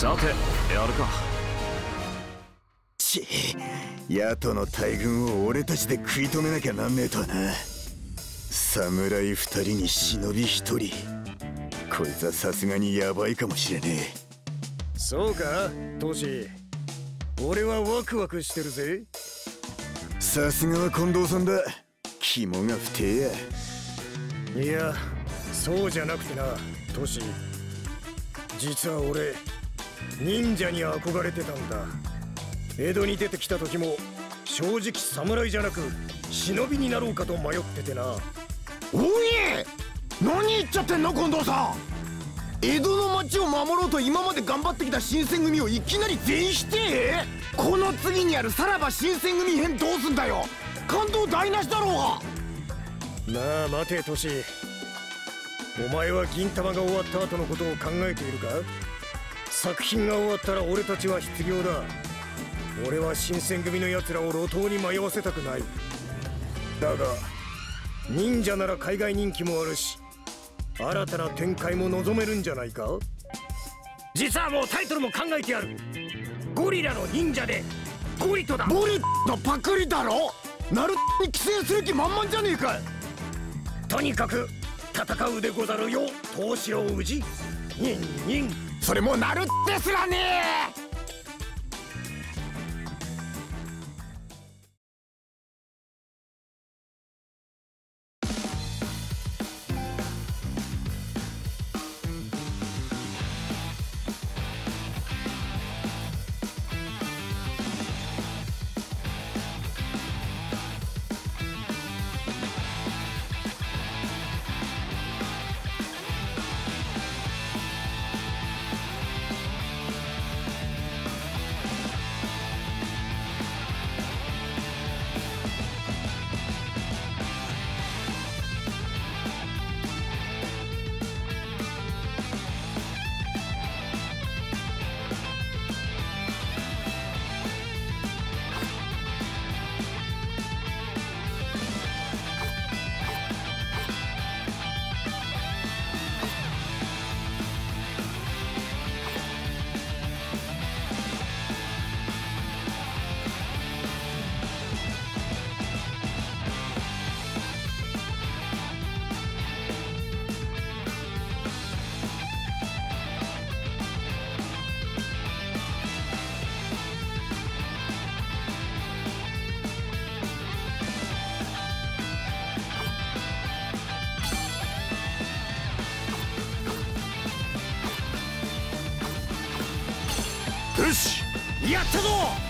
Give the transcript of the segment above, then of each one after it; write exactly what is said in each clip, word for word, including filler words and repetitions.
さてやるか。 ちヤトの大軍を俺たちで食い止めなきゃなんねえとはな。侍二人に忍び一人、こいつはさすがにヤバいかもしれねえ。そうかトシ、俺はワクワクしてるぜ。 さすがは近藤さんだ。肝が不定や。いやそうじゃなくてなトシ、実は俺忍者に憧れてたんだ。江戸に出てきた時も正直侍じゃなく忍びになろうかと迷っててな。 おい、何言っちゃってんの近藤さん。江戸の町を守ろうと今まで頑張ってきた新選組をいきなり全否定。この次にあるさらば新選組編どうすんだよ。感動台無しだろうが。 なあ待てトシ、お前は銀魂が終わった後のことを考えているか。作品が終わったら俺たちは失業だ。俺は新選組の奴らを路頭に迷わせたくない。だが忍者なら海外人気もあるし、新たな展開も望めるんじゃないか。実はもうタイトルも考えてやる。ゴリラの忍者でゴリトだ。 ゴリのパクリだろ。ナルトに寄生する気満々じゃねえか。 とにかく戦うでござるよ東四郎氏。ニンニン。 それもうナルですらねえ。 よしやったぞ。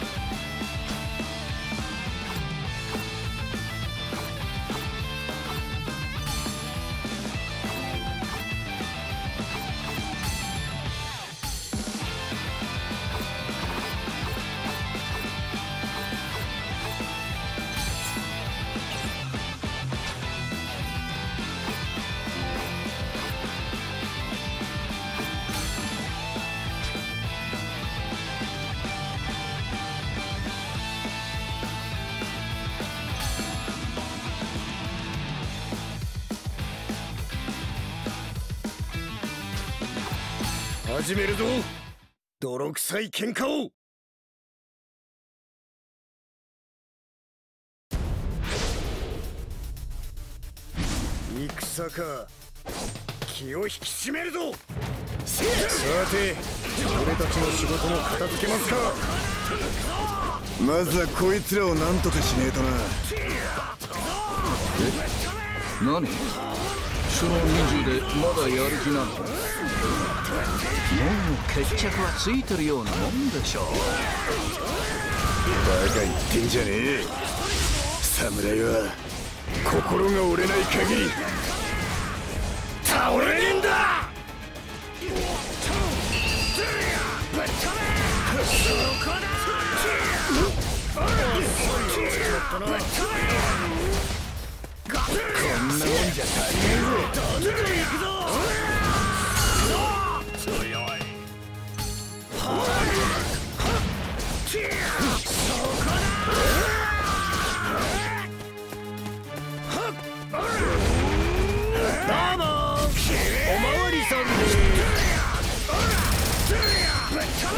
始めるぞ泥臭い喧嘩を。戦か。気を引き締めるぞ。さて俺たちの仕事も片付けますか。 まずはこいつらを何とかしねえとな。 え、何その人数でまだやる気なの。もう決着はついてるようなもんでしょう。 バカ言ってんじゃねえ。侍は心が折れない限り倒れねえんだ。こんなもんじゃ足りねえぞ。どんどん行くぞ。おまわりさんです。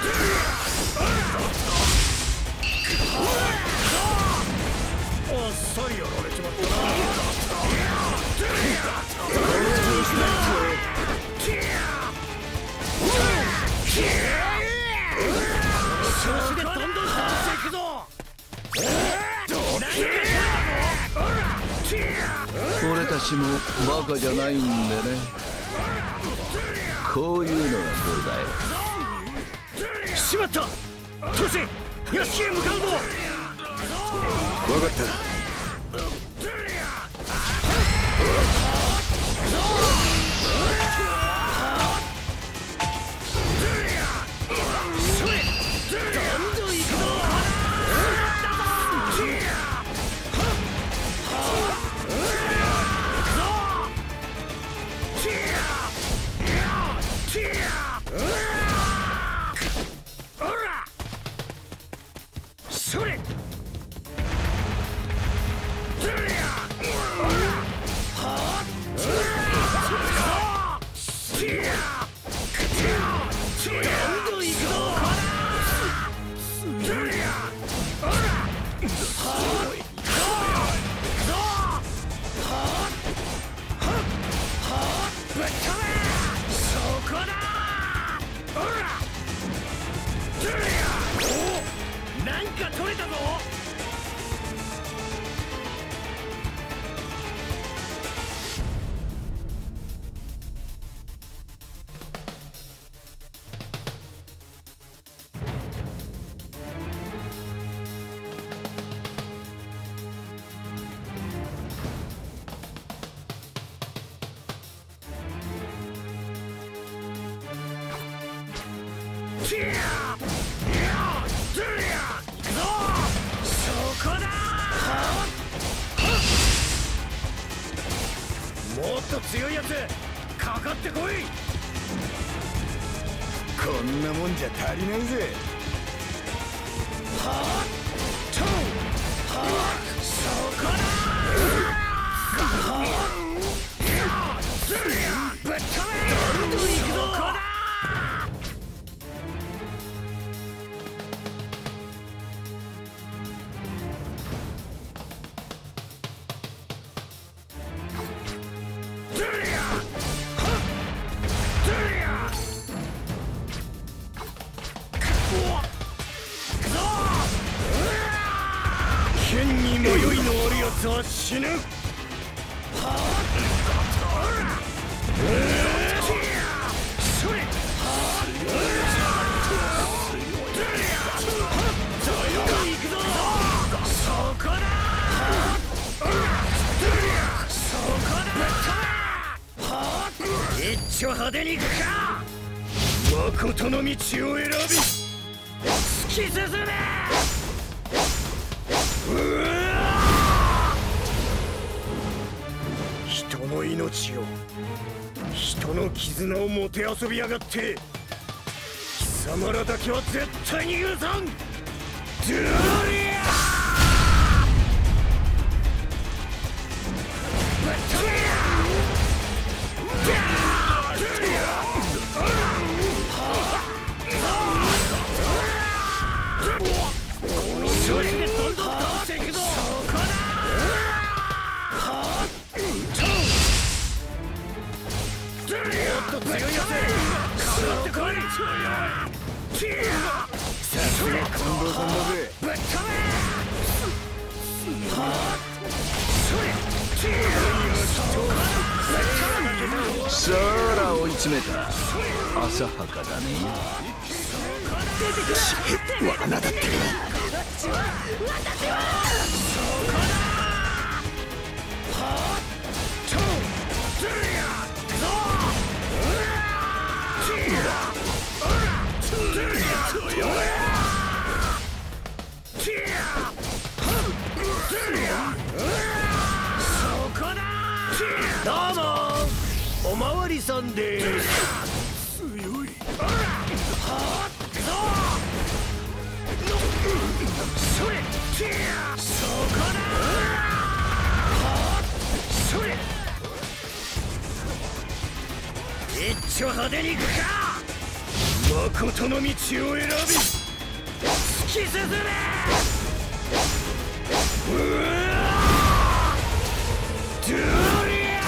あっさりやられちまったな。調子でどんどん倒していくぞ。 俺たちもバカじゃないんでね。こういうのがどうだよ。 しまった。トシ、屋敷へ向かうぞ。 分かった。 なんか取れたぞ。もっと強いやつかかってこい。 こんなもんじゃ足りないぜ。 はあとはあそこだ。はあぶっ飛べ。どんどん行くぞ。剣に迷いのあるやつは死ぬ。一丁派手に行くか。誠の道を選び突き進め。人の命を、人の絆をもてあそびやがって。貴様らだけは絶対に許さん。ドゥリア調子でどんどん倒していくぞ。そこだ。もっと強いやつかかってこい。 さすが近藤さんだぜ。 ぶっ飛べ。 そら追い詰めた。浅はかだね。 罠だったか。 どうもおまわりさんでーす。強い。それそこだ。それ一丁派手に行くか。 誠の道を選び突き進め。うわドゥリア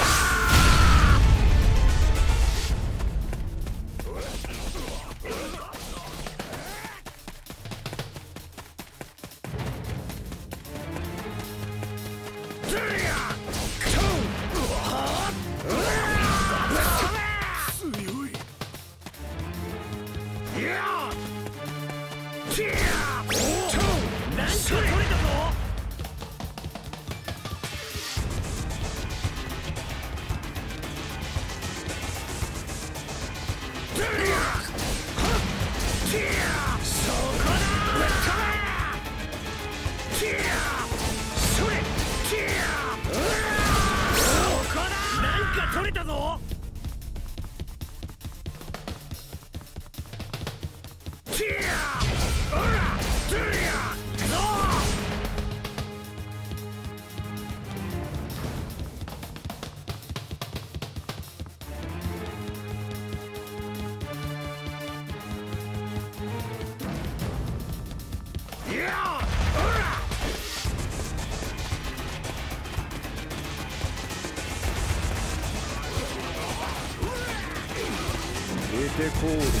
出てこうで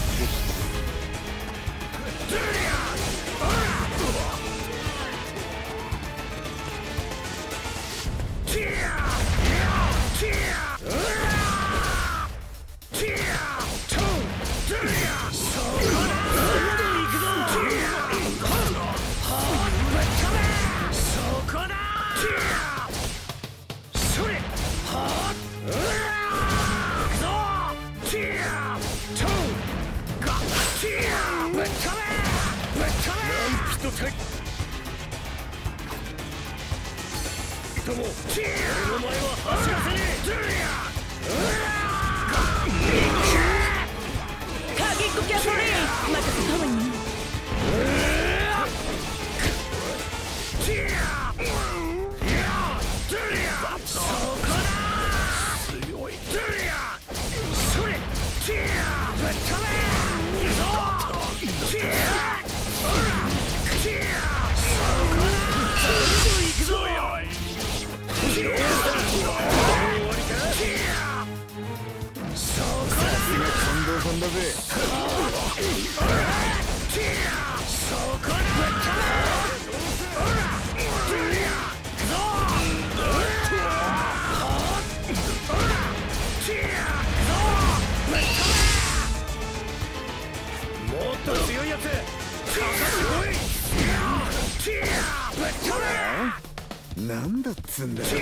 とも俺の前は走らせねえ。 鍵っ子キャフォリー任せたわよ。 だぜ。もっと強いやつ。なんだっつんだよ。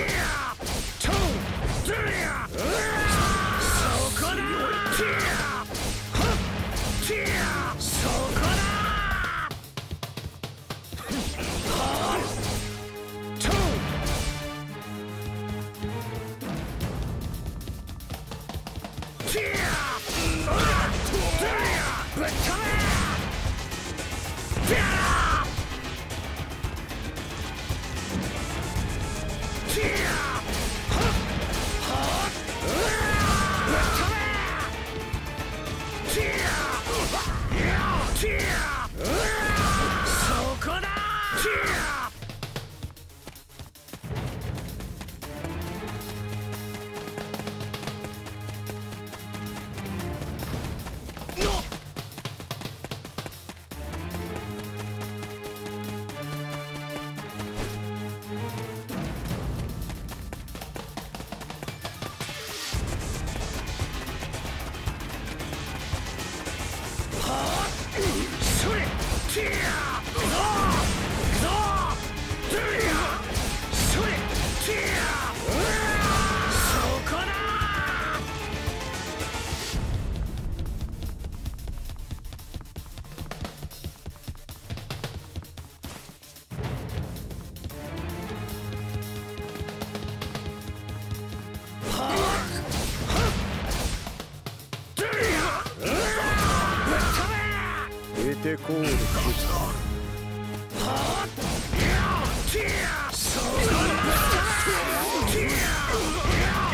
出てこうで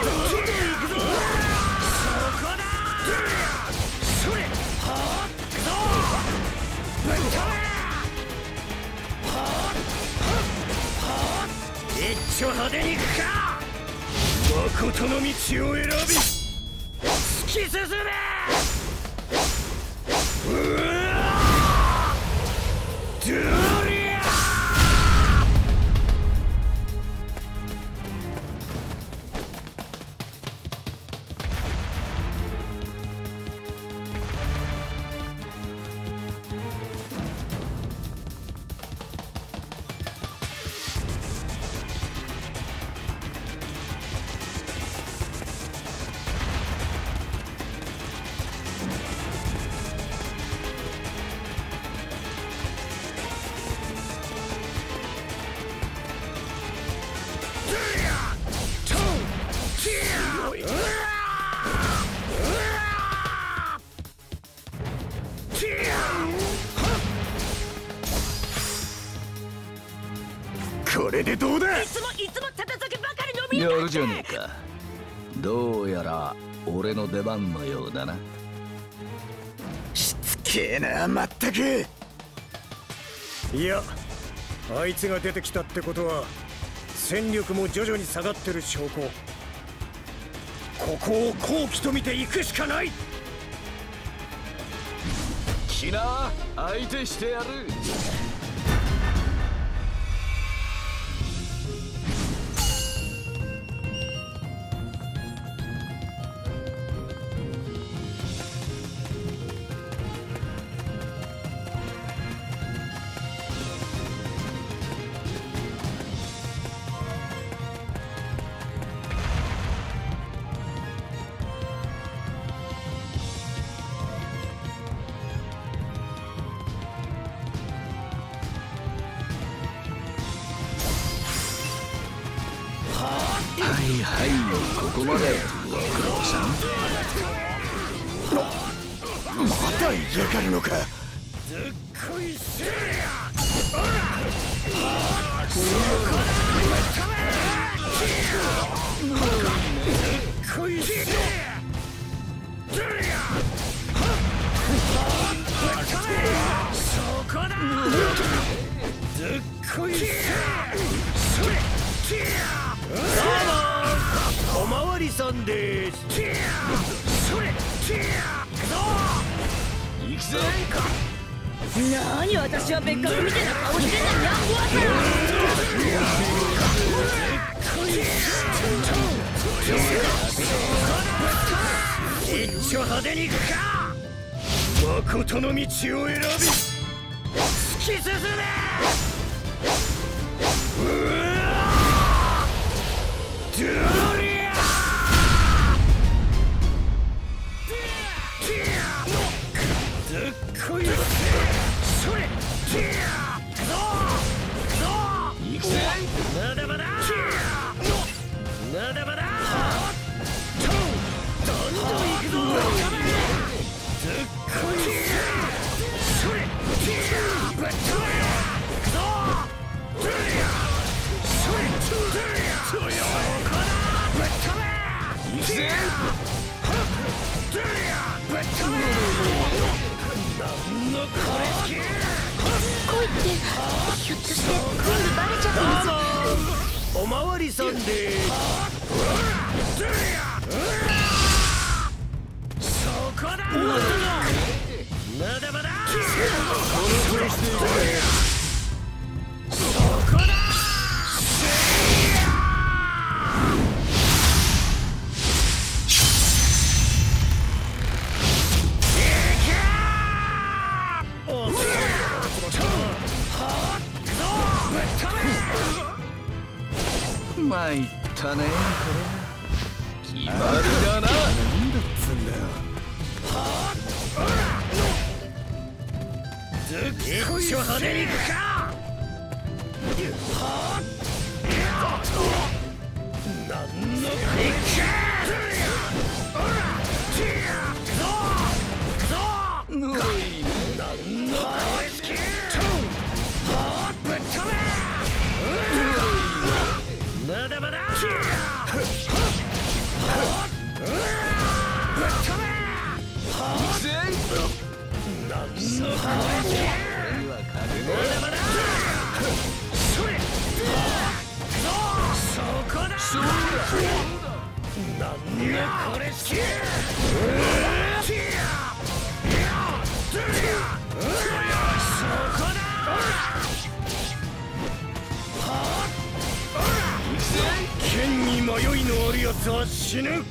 こ手に行くか。誠の道を選び突き進め。うわドゥリア。これでどうだ。 いつもいつも叩きばかり飲みややるがって。 じゃねえか。どうやら俺の出番のようだな。 しつけえなまったく。 いや、あいつが出てきたってことは戦力も徐々に下がってる証拠。ここを好機と見ていくしかない。 来な、相手してやる。はいはい、ここまでご苦労さん。 まだ嫌がるのか。 ずっこいせや。こいせや。そこだ。ずっこいせや。それ。どうも、おまわりさんです。それ。行くぜ。 なに私は別格みたいな顔してんだよ。 一丁派手に行くか。誠の道を選び突き進め。うわドゥリア。ずっこいせ。それ。行くぜ。まだまだ。まだまだ。どんどん行くぞ。ずっこいせ。それ。ぶっ飛べ。行くぞ。ドゥリア。それ。ドゥリア。そこだ。ぶっ飛べ。行くぜ。ドゥリア。ぶっ飛べ。なんのこれ好き。 恋ってひょっとして全部バレちゃってます？ おまわりさんでーす。そこだ。まだまだ。そこだ。 参ったね、これ決まりだな。 なんだっつんだよ。 ずっこい派手に行くか。なんのこれまだまだ。それ。そこそうだなんだこれしき剣に迷いのあるやつは死ぬ。ぶっ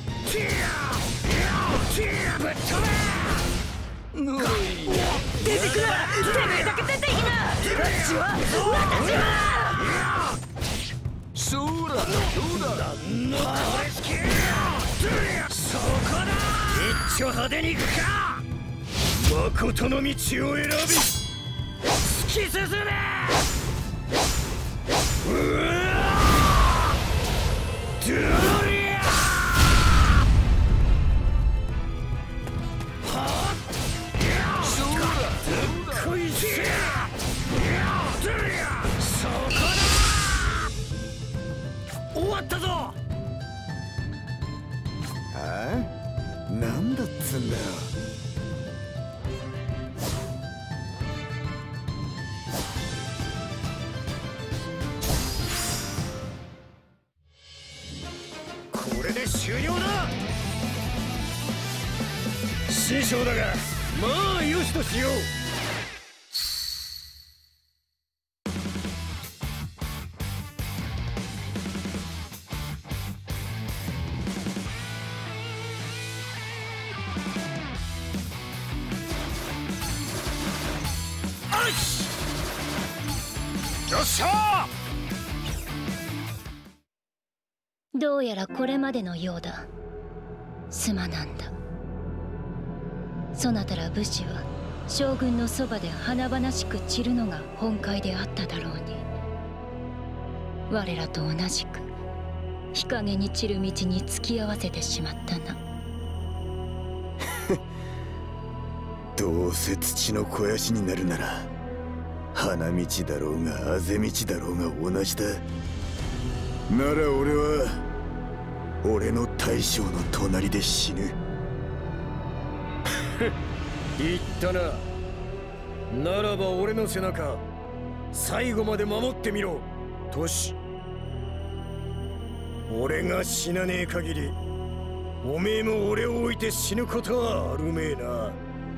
飛べ。 ぬい出てくな。てめえだけ出てきな。私は私はそうだどうだなんのこれしきそこだ。一丁派手に行くか。誠の道を選び突き進め。うわドゥリアそうだこいつドゥリアそこだ。終わったぞ。 ああ、なんだっつんだよ。 これで終了だ。師匠だがまあよしとしよう。よっしゃー。 どうやらこれまでのようだ。すまなんだ。そなたら武士は将軍のそばで華々しく散るのが本懐であっただろうに、我らと同じく日陰に散る道に突き合わせてしまったな。 どうせ土の肥やしになるなら花道だろうがあぜ道だろうが同じだ。なら俺は俺の大将の隣で死ぬ。 言ったな。ならば俺の背中最後まで守ってみろトシ。俺が死なねえ限りおめえも俺を置いて死ぬことはあるめえな。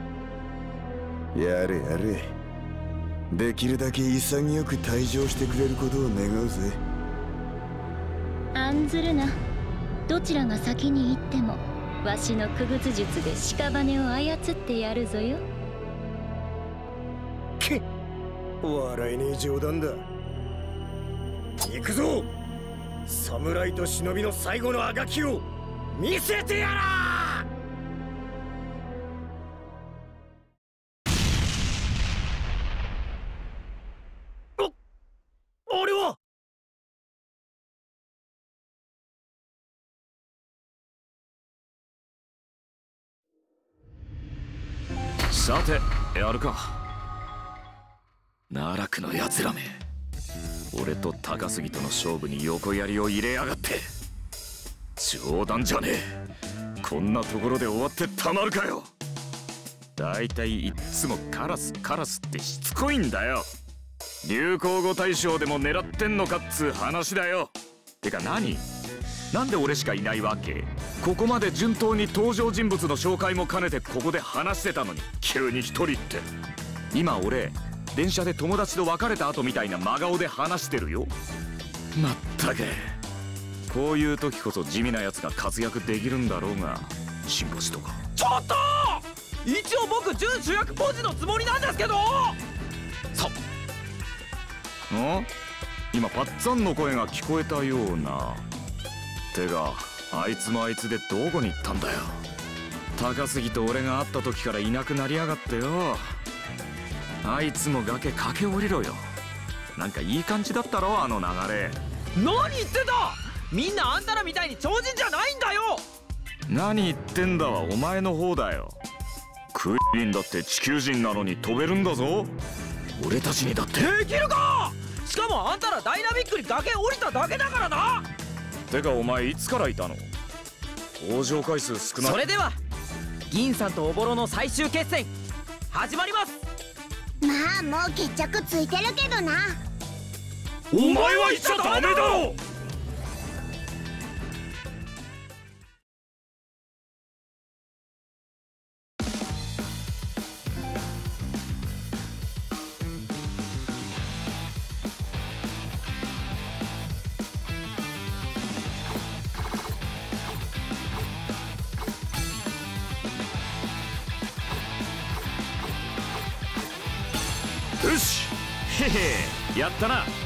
やれやれ、できるだけ潔く退場してくれることを願うぜ。 案ずるな。どちらが先に行ってもわしの傀儡術で屍を操ってやるぞよ。 けっ、笑えねえ冗談だ。行くぞ。侍と忍びの最後のあがきを見せてやらー。俺はさてやるか。奈落のやつらめ、俺と高杉との勝負に横槍を入れやがって。冗談じゃねえ。こんなところで終わってたまるかよ。だいたいいっつもカラスカラスってしつこいんだよ。流行語大賞でも狙ってんのかっつう話だよ。てか何なんで俺しかいないわけ。ここまで順当に登場人物の紹介も兼ねてここで話してたのに急に一人って。今俺電車で友達と別れた後みたいな真顔で話してるよ。まったくこういう時こそ地味なやつが活躍できるんだろうが。新星とかちょっと一応僕準主役ポジのつもりなんですけど。 さん今パッツァンの声が聞こえたような。てかあいつもあいつでどこに行ったんだよ。高杉と俺が会った時からいなくなりやがってよ。あいつも崖駆け下りろよ。なんかいい感じだったろあの流れ。 何言ってた。みんなあんたらみたいに超人じゃないんだよ。 何言ってんだはお前の方だよ。クイリンだって地球人なのに飛べるんだぞ。俺たちにだってできるか。しかもあんたらダイナミックに崖降りただけだからな。 てかお前いつからいたの。登場回数少ない。 それでは銀さんとおぼろの最終決戦始まります。 まあもう決着ついてるけどな。 お前は言っちゃダメだろ。 よし、へへ、やったな。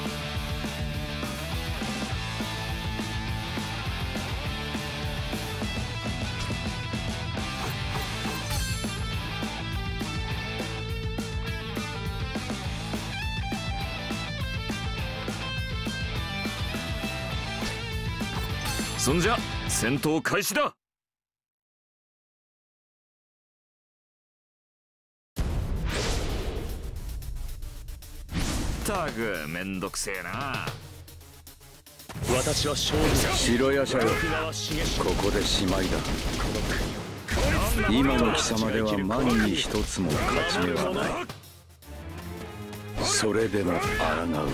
そんじゃ戦闘開始だ。ったくめんどくせえな。 私は勝利者白夜叉よ、ここでしまいだ。今の貴様では万に一つも勝ち目はない。それでも抗うなら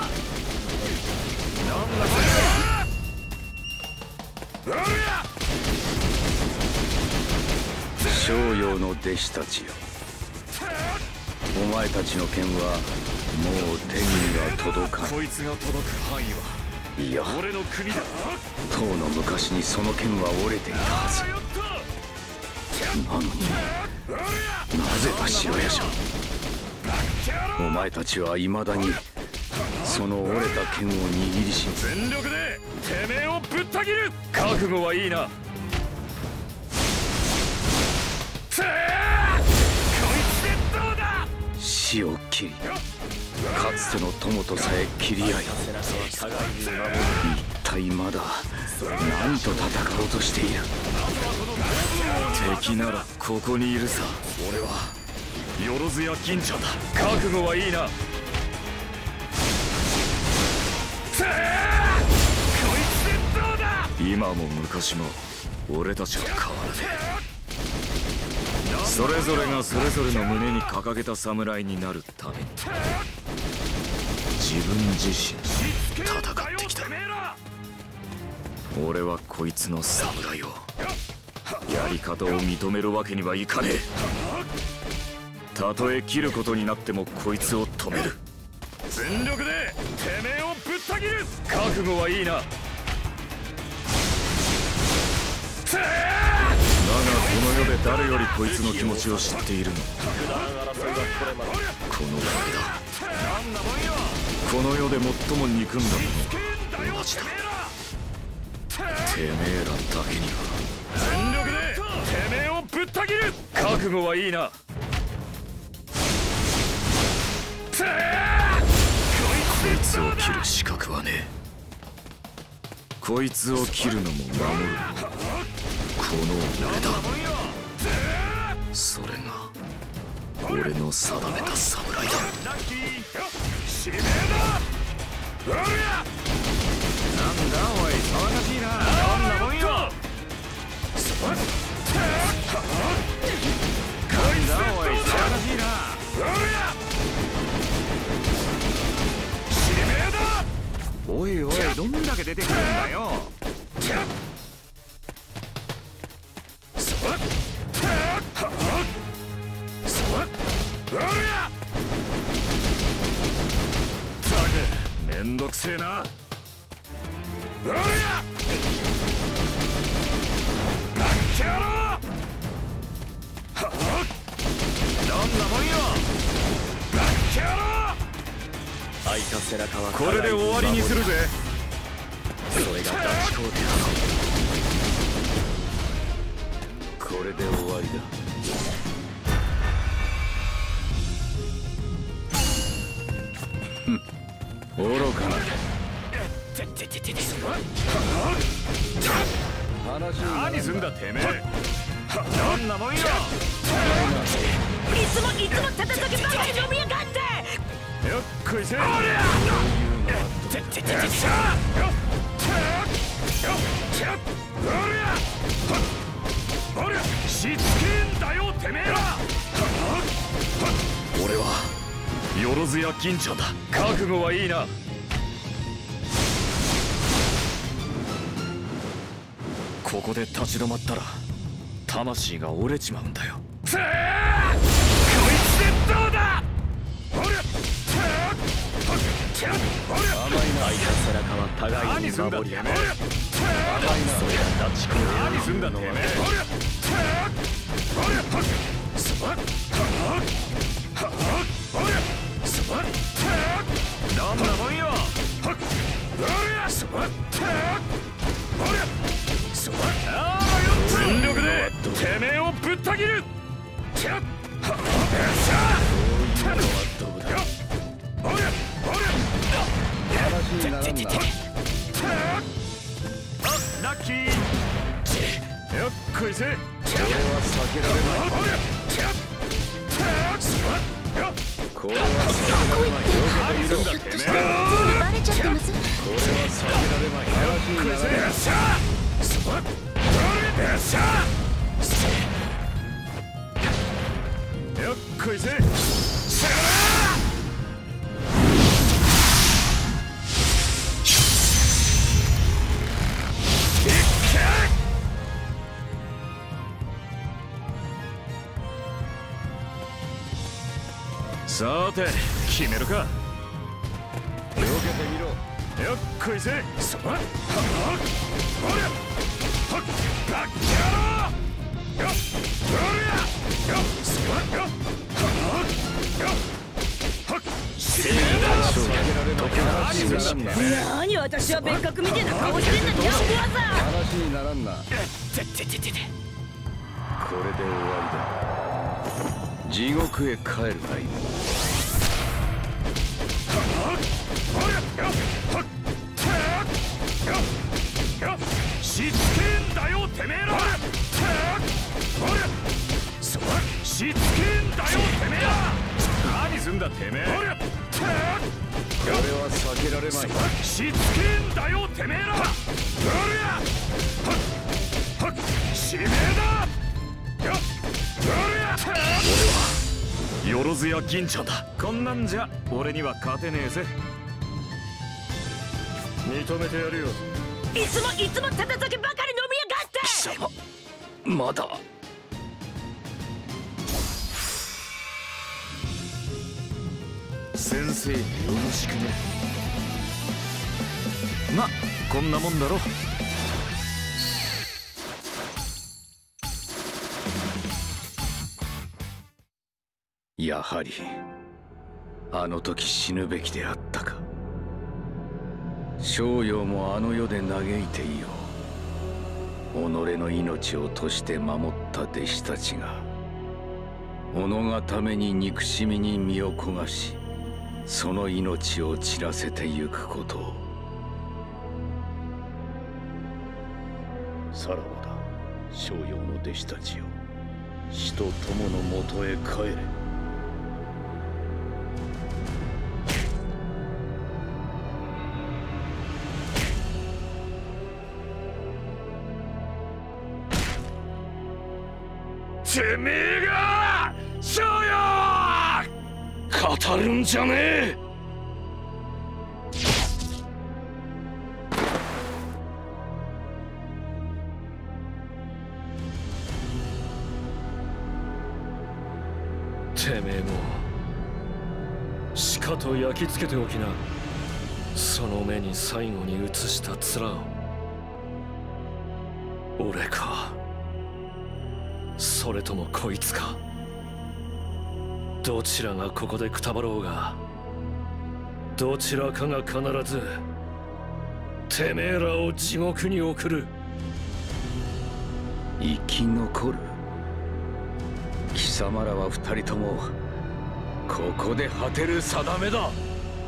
逍遙の弟子たちよ、お前たちの剣はもう手には届かん。 こいつが届く範囲はいや、 俺の国だ。 とうの昔にその剣は折れていたはず。なのになぜだ白夜叉、お前たちは未だにその折れた剣を握りしめ、 全力でてめえをぶった切る。覚悟はいいな。こいつでどうだ。 死を切りかつての友とさえ切り合い、一体まだ何と戦おうとしている。 敵ならここにいるさ。俺はよろずや銀ちゃんだ。覚悟はいいな。こいつでどうだ。今も昔も俺たちは変わらねえ。それぞれがそれぞれの胸に掲げた侍になるために自分自身戦ってきた。俺はこいつの侍をやり方を認めるわけにはいかねえ。たとえ切ることになってもこいつを止める。全力でてめえをぶった切る。覚悟はいいな。だがこの世で誰よりこいつの気持ちを知っているのはこの俺だ。この世で最も憎んだものは同じだ。てめえらだけには全力でてめえをぶった切る。覚悟はいいな。こいつを切る資格はねえ。こいつを切るのも守るのもこの俺だ。それが俺の定めた侍だ。なんだおい、騒がしいな。どんなもんよ。なんだおい、騒がしいな。おいおい、どんだけ出てくるんだよ。めんどくせえな。これで終わりにするぜ。それがダチ皇帝だ。 これで終わりだ。ふん、愚かな。 何すんだてめえ。どんなもんよ。いつもいつも戦いばかり飲みやがって。 よっこいせ。しつけんだよてめえら。俺はよろずや銀ちゃんだ。覚悟はいいな。ここで立ち止まったら魂が折れちまうんだよ。こいつでどうだ。甘いな。相手背中は互いに守り合う。甘いな。それがダッチコー何すんだてめえ。 ラッキー。よっこいせ。これは避けられない。これは避けられない。避けているんだてめえ。 バレちゃってます。 これは避けられない。よっこいせ。よっしゃ。よっしゃ。よっこいせ。さて決めるか。避けてみろ。よっこいせ。そばはっおりゃはっバッキャローよっおりゃよっそばよっはっよっはっ死ねだ。 何私は別格みてえな顔してんだ。やぶわざ話にならんな。これで終わりだ。地獄へ帰るがいい。 しつけんだよてめえら。しつけんだよてめえら。何すんだてめえ。これは避けられまい。しつけんだよてめえら。しめえだ。俺はよろずや銀ちゃんだ。こんなんじゃ俺には勝てねえぜ。認めてやるよ。 いつもいつもたたきばかり飲みやがって。 貴様まだ。 先生よろしくね。まこんなもんだろ。 やはりあの時死ぬべきであったか。逍遙もあの世で嘆いていよう。己の命を賭して守った弟子たちが己がために憎しみに身を焦がし、その命を散らせてゆくことを。さらばだ逍遙の弟子たちよ。死と友のもとへ帰れ。てめえが逍遙語るんじゃねえ。てめえもしかと焼き付けておきな。その目に最後に映した面を。俺かそれともこいつか。どちらがここでくたばろうが、どちらかが必ずてめえらを地獄に送る。 生き残る。貴様らは二人ともここで果てる定めだ。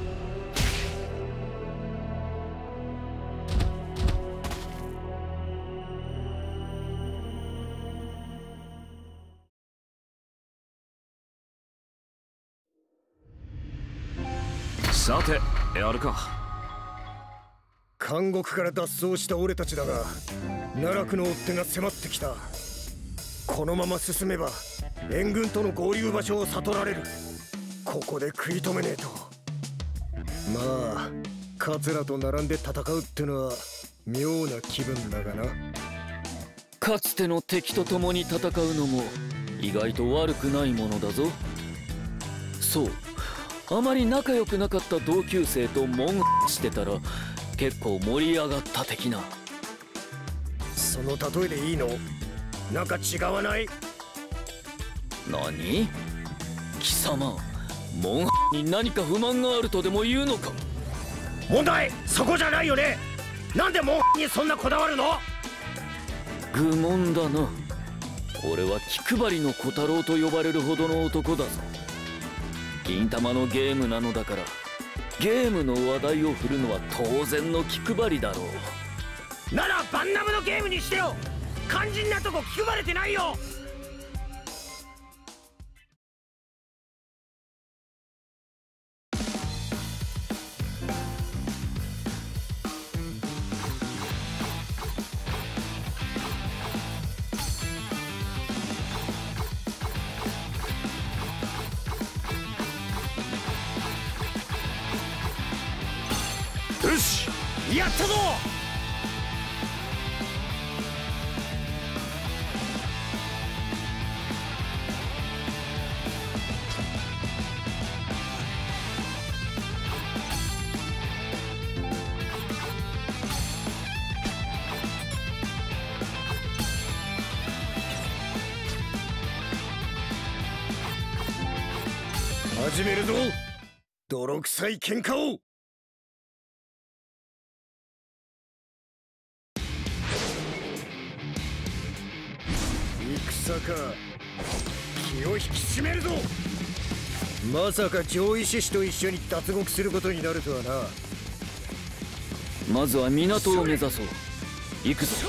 さてやるか。 監獄から脱走した俺たちだが、奈落の追っ手が迫ってきた。このまま進めば援軍との合流場所を悟られる。ここで食い止めねえと。まあ桂と並んで戦うってのは妙な気分だがな。 かつての敵と共に戦うのも意外と悪くないものだぞ。そう、あまり仲良くなかった同級生とモンしてたら結構盛り上がった的な。 その例えでいいの？なんか違わない？ 何？貴様、モンに何か不満があるとでも言うのか？ 問題そこじゃないよね。なんでモンにそんなこだわるの？ 愚問だな。俺は気配りの小太郎と呼ばれるほどの男だぞ。銀玉のゲームなのだからゲームの話題を振るのは当然の気配りだろう。 ならバンナムのゲームにしてよ。肝心なとこ気配れてないよ。よし、やったぞ。始めるぞ、泥臭い喧嘩を。戦か、気を引き締めるぞ。まさか上位志士と一緒に脱獄することになるとはな。 まずは港を目指そう。行くぞ。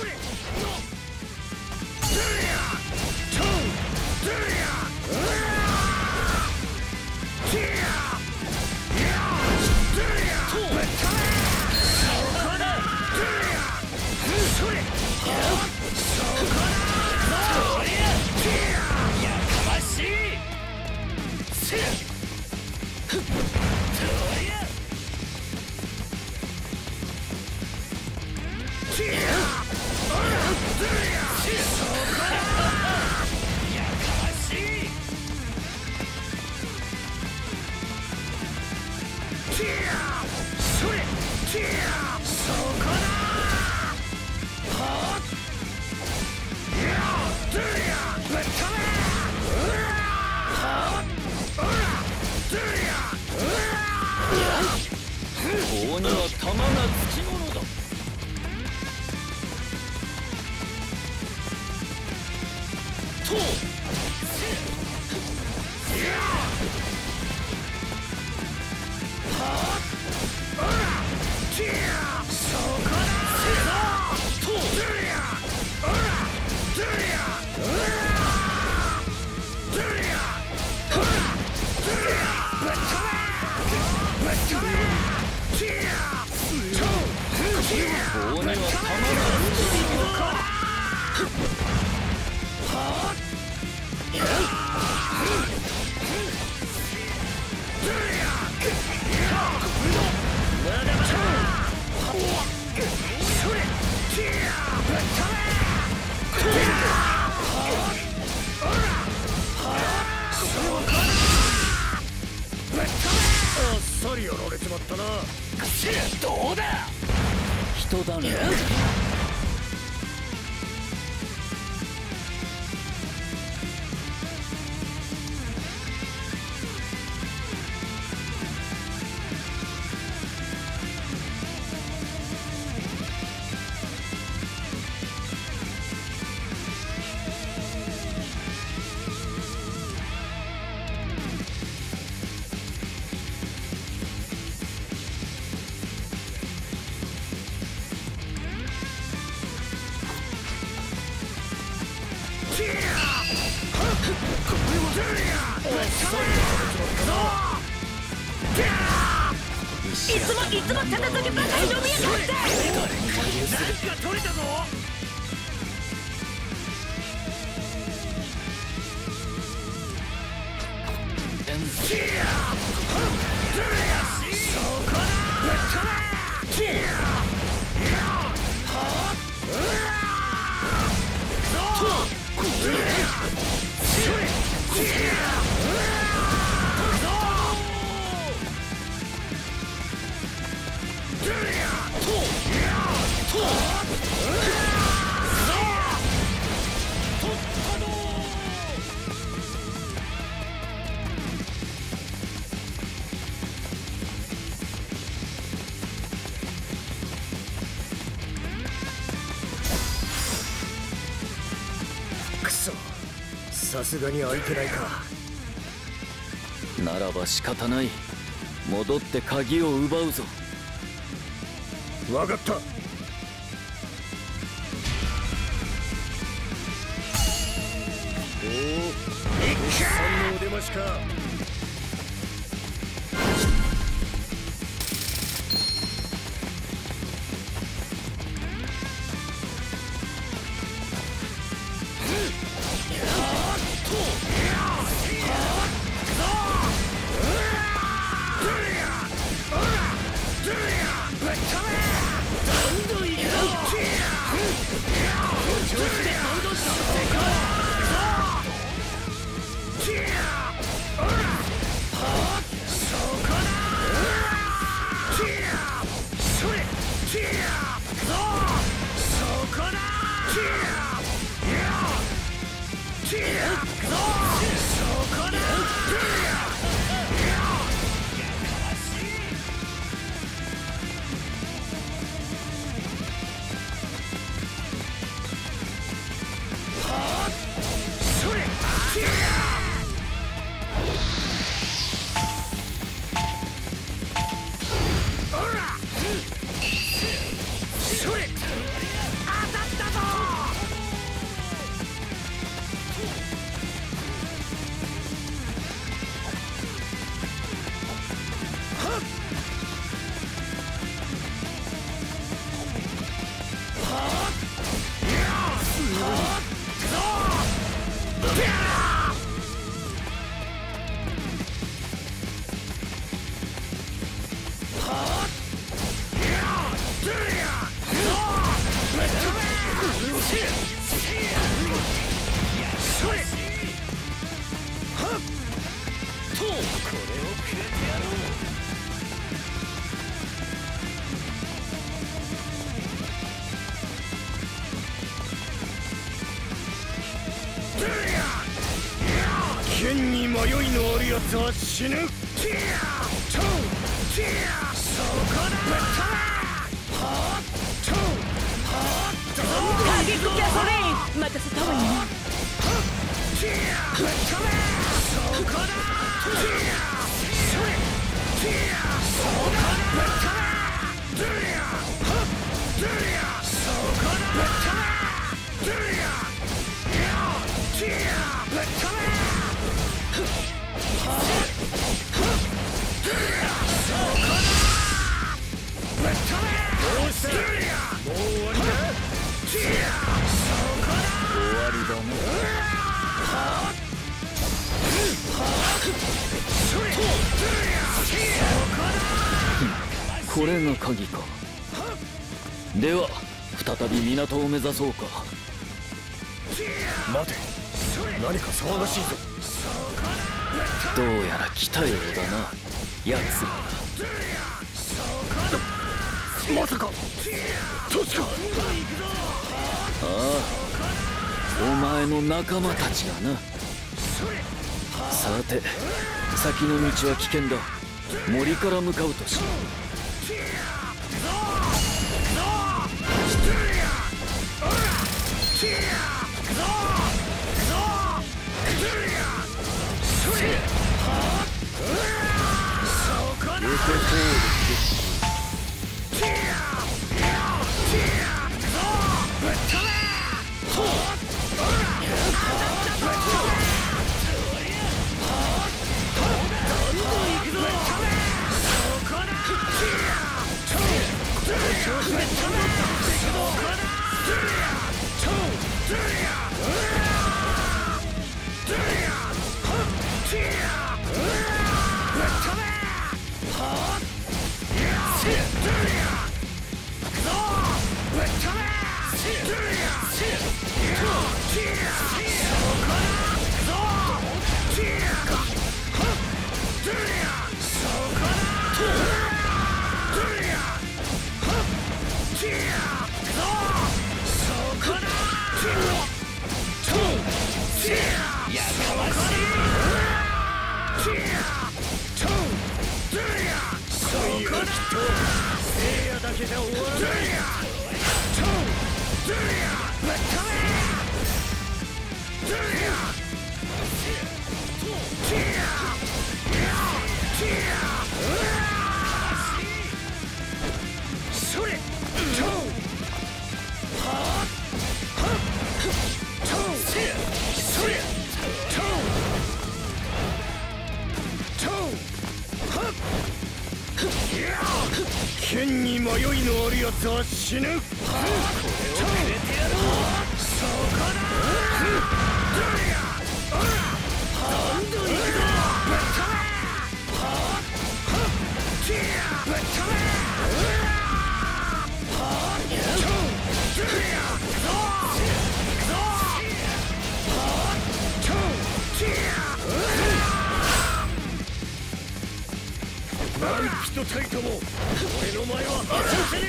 棒には弾がつきものだ。と棒には弾がつきものか。あっさりやられちまったな。どうだ。人だね。 いつもいつも戦いばかり飲みやがって。なんか取れたぞ。くそ、さすがに空いてないか。 ならば仕方ない。 戻って鍵を奪うぞ。 分かった。おお、おっさんのお出ましか。剣に迷いのあるやつは死ぬ。 影コキャソレイン任せたわよ。 これが鍵か。では再び港を目指そうか。 待て、何か騒がしいぞ。 どうやら来たようだな、やつら。 まさかトシか。 ああ、お前の仲間たちがな。さて、先の道は危険だ。森から向かうとしよう。 Yeah! 剣に迷いのあるやつは死ぬ。これをくれてやろう。そこだ。ハンドに行くぞ。ぶっ飛べ。ぶっ飛べ。何人たりとも俺の前は外せね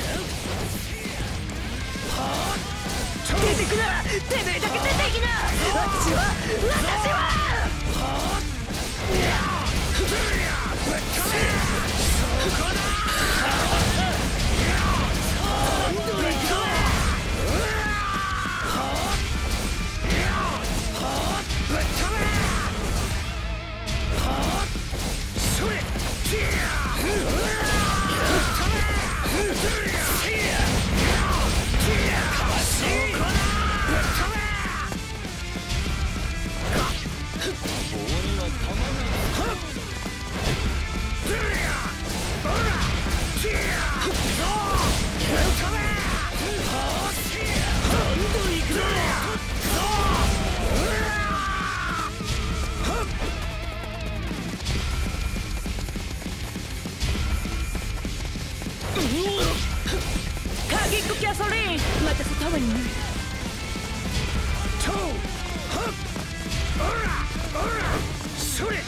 え。 出てくな。てめえだけ出てきな。私は私は鍵っ子キャソリン、またそたまにね。 トウハッオラオラそれ。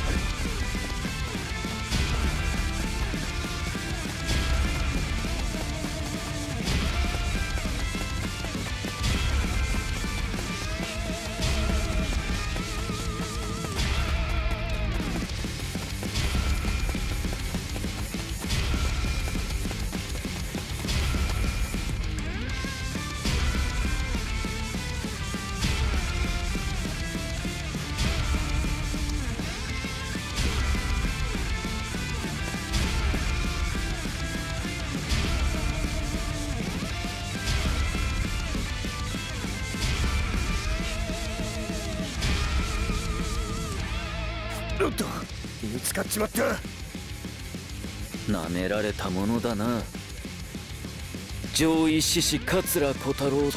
おっと、見つかっちまった。 なめられたものだな。上位志士桂小太郎と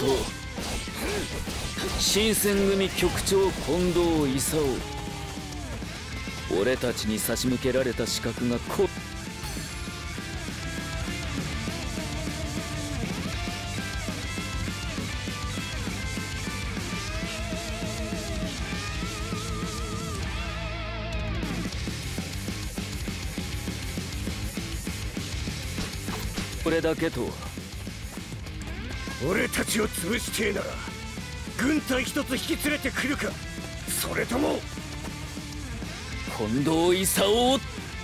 新選組局長近藤勲、俺たちに差し向けられた資格がここれだけとは。 俺たちを潰してえなら軍隊一つ引き連れてくるか、それとも近藤勲を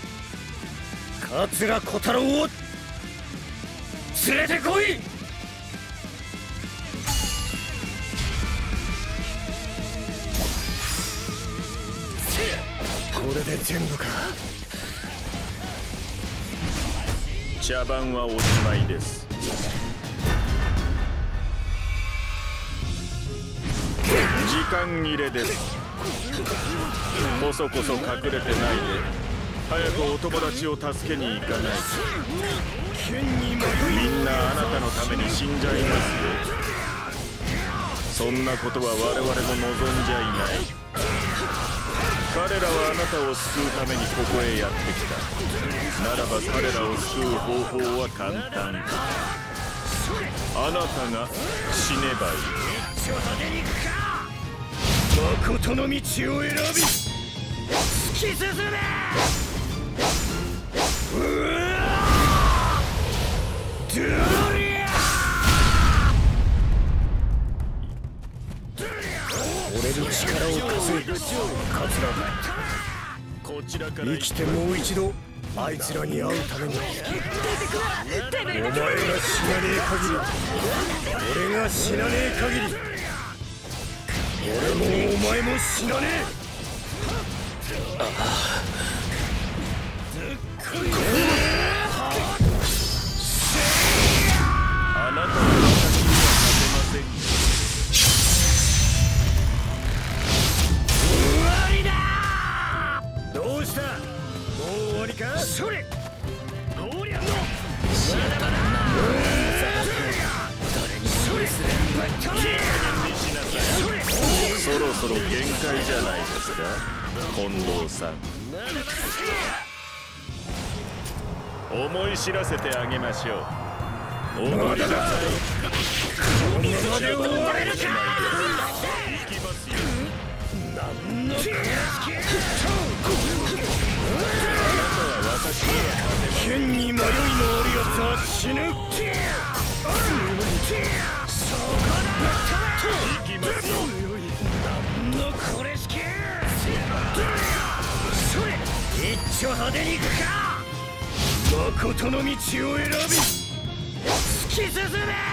桂小太郎を連れてこい。これで全部か。 茶番はおしまいです。時間切れです。こそこそ隠れてないで早くお友達を助けに行かないとみんなあなたのために死んじゃいますよ。そんなことは我々も望んじゃいない。彼らはあなたを救うためにここへやってきた。ならば彼らを救う方法は簡単。あなたが死ねばいい。 誠の道を選び突き進め。うわドリア。俺に力を貸せ桂。 こちらから生きてもう一度あいつらに会うためにお前が死なねえ限り俺が死なねえ限り俺もお前も死なねえ。 あなたの敵には勝てません。 終わりだ。どうした、もう終わりか。それおりゃのそろそろ限界じゃないですか、近藤さん。思い知らせてあげましょう。踊りなさい。このままで終われるか。行きますよ。何の気が剣に迷いのあるやつは死ぬ。そこだ。行きますよ。何のこれしき。それ一丁派手に行くか。誠の道を選び突き進め。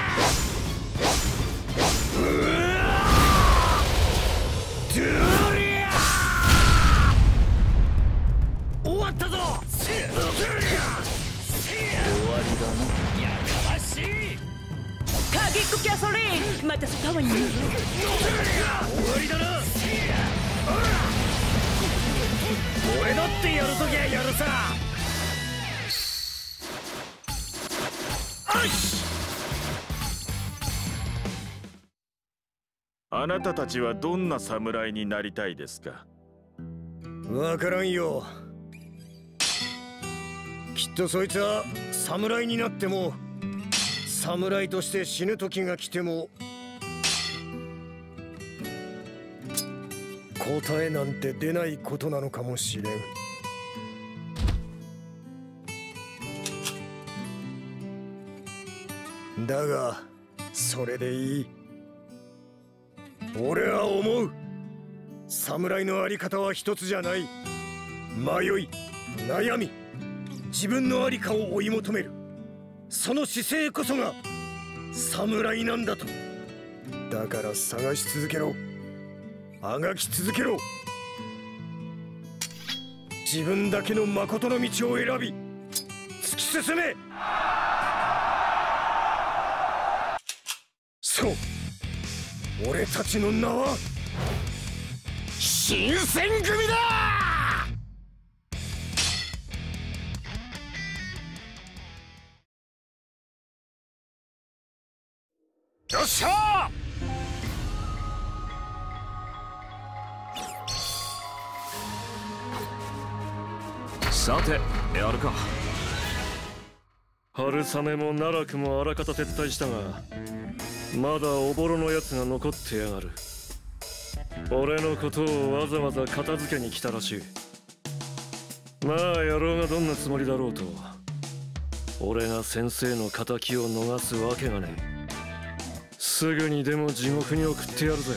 うわドゥリア終わったぞ。終わりだな。やかましい。 鍵っ子キャソリンまたそたまに。終わりだな。俺だってやるときはやるさ。 あなたたちはどんな侍になりたいですか？ わからんよ。きっとそいつは侍になっても侍として死ぬ時が来ても答えなんて出ないことなのかもしれん。だがそれでいい。俺は思う。侍のあり方は一つじゃない。迷い、悩み、自分のありかを追い求める、その姿勢こそが侍なんだと。だから探し続けろ。あがき続けろ。自分だけの誠の道を選び突き進め。そう、俺たちの名は新選組だ。よっしゃー。さてやるか。 春雨も奈落もあらかた撤退したがまだおぼろのやつが残ってやがる。俺のことをわざわざ片付けに来たらしい。まあ野郎がどんなつもりだろうと俺が先生の敵を逃すわけがねえ。すぐにでも地獄に送ってやるぜ。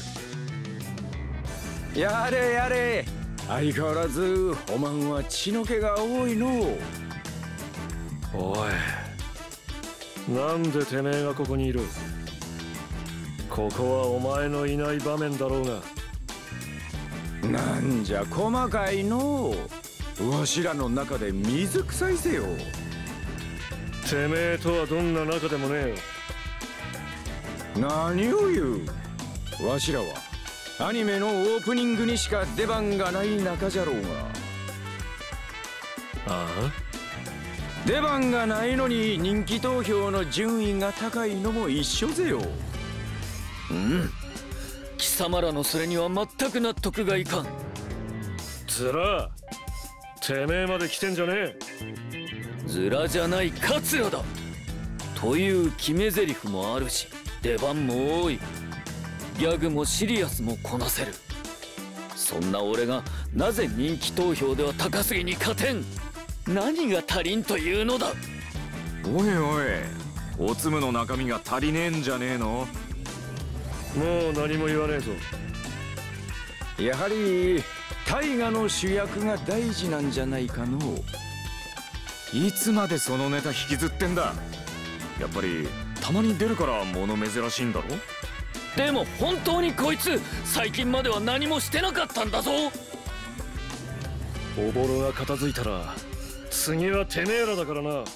やれやれ、相変わらずおまんは血の気が多いの。 おい、なんでてめえがここにいる？ここはお前のいない場面だろうが。 なんじゃ細かいの。わしらの中で水臭いせよ。 てめえとはどんな仲でもねえよ。 何を言う。わしらはアニメのオープニングにしか出番がない仲じゃろうが。 ああ、 出番がないのに人気投票の順位が高いのも一緒ぜよ。 うん、貴様らのそれには全く納得がいかん。 ずら、てめえまで来てんじゃねえ。 ずらじゃない勝也だという決め台詞もあるし、出番も多い、ギャグもシリアスもこなせる。そんな俺がなぜ人気投票では高杉に勝てん？何が足りんというのだ。 おいおい、おつむの中身が足りねえんじゃねえの？ もう何も言わねえぞ。 やはり大河の主役が大事なんじゃないかの。 いつまでそのネタ引きずってんだ。やっぱりたまに出るから物珍しいんだろ。 でも本当にこいつ最近までは何もしてなかったんだぞ。 おぼろが片付いたら次はてめえらだからな。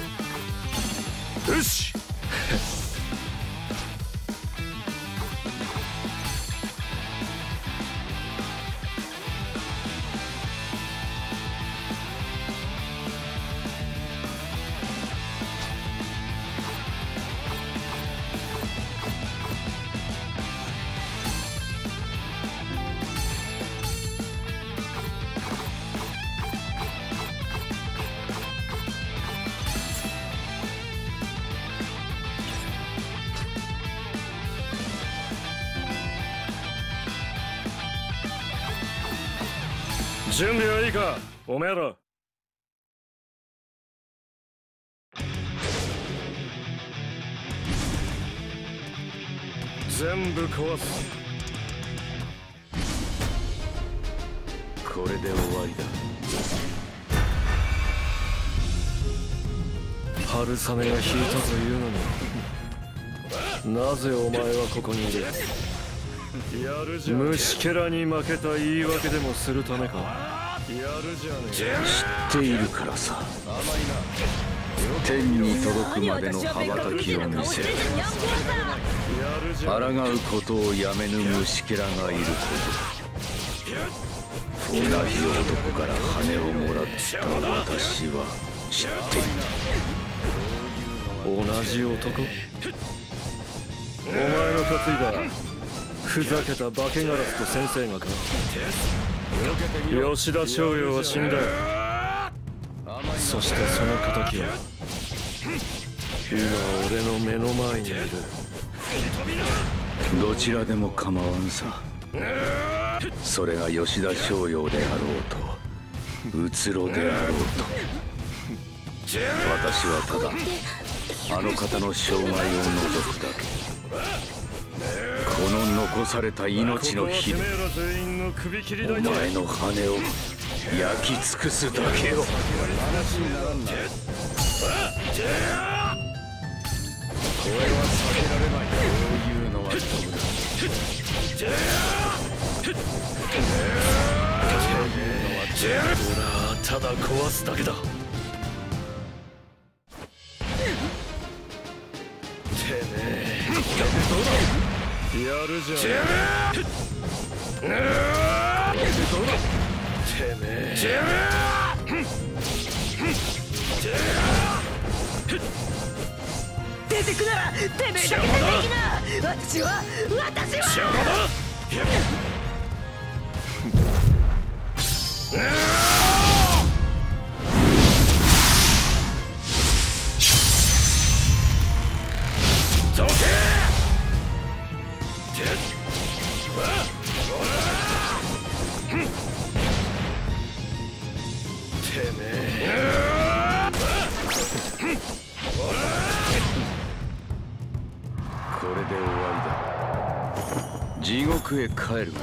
よし準備はいいか、おめえら。全部壊す。 これで終わりだ。 春雨が引いたというのに、なぜお前はここにいる。虫けらに負けた言い訳でもするためか。やるじゃねえ。 知っているからさ。天に届くまでの羽ばたきを見せる。抗うことをやめぬ虫けらがいるほど、同じ男から羽をもらった私は知っている。 同じ男？お前の担いだふざけた化けガラスと先生がか。吉田松陽は死んだ。そしてその敵は今俺の目の前にいる。 どちらでも構わんさ。それが吉田松陽であろうとうつろであろうと、私はただあの方の生涯を除くだけ。この残された命の火でお前の羽を焼き尽くすだけよ。これは避けられない。こういうのはダメだ。 俺はただ壊すだけだ。てめえやるじゃん。てめえ出てくならてめえだけ出てきな。私は私はどけ。てめえこれで終わりだ。地獄へ帰るがいい。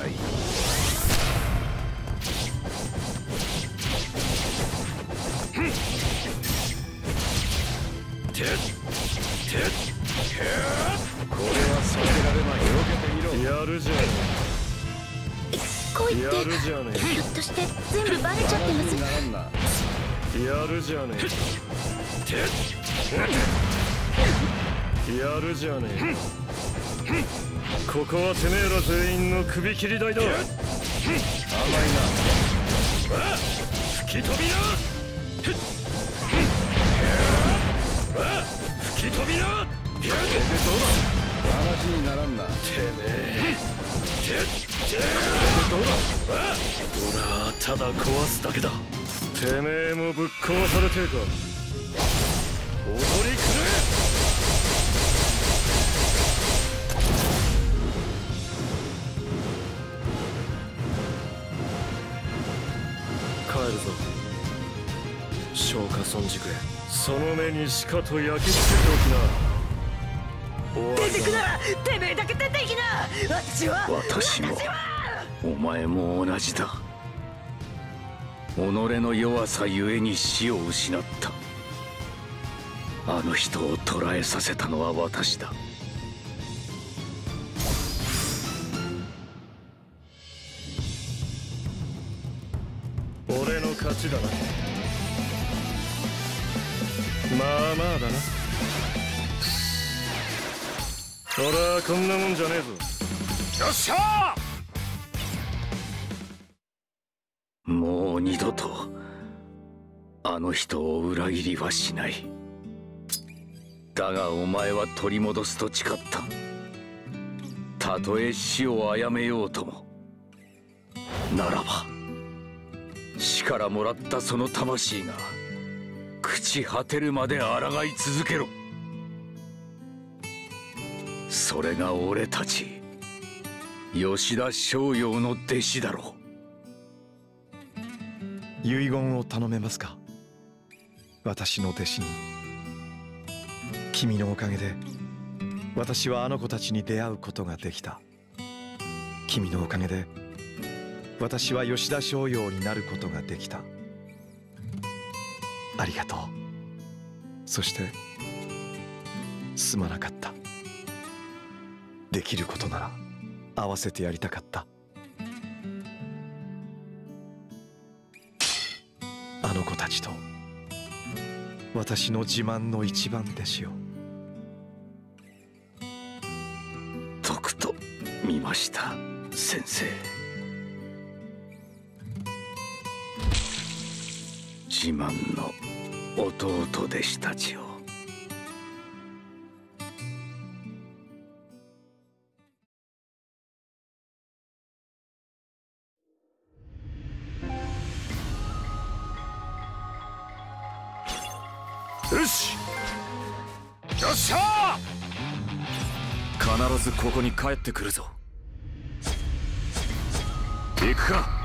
てっこれは避けられない。避けてみろ。 やるじゃね恋っえ。やるじゃねてひょっとして全部バレちゃってます？ え。やるじゃねえ。やるじゃねえ。ここはてめえら全員の首切り台だ。甘いな。吹き飛びな。吹き飛びな。 話にならんな。 てめえ俺はただ壊すだけだ。てめえもぶっ壊されてえか。踊り狂え。帰るぞ松下村塾へ。その目にしかと焼き付けておきな。 出てくならてめえだけ出てきな。私は私もお前も同じだ。己の弱さゆえに死を失った。あの人を捕らえさせたのは私だ。 俺の勝ちだな。まあまあだな。俺はこんなもんじゃねえぞ。よっしゃー。もう二度とあの人を裏切りはしない。だがお前は取り戻すと誓った。たとえ死を殺めようとも。ならば死からもらったその魂が朽ち果てるまで抗い続けろ。それが俺たち吉田松陽の弟子だろう。 遺言を頼めますか。私の弟子に。君のおかげで私はあの子たちに出会うことができた。君のおかげで私は吉田松陽になることができた。ありがとう。そしてすまなかった。できることなら合わせてやりたかった。あの子たちと私の自慢の一番弟子を。 とくと見ました、先生。自慢の弟弟子たちを。 よし、よっしゃー。必ずここに帰ってくるぞ。行くか。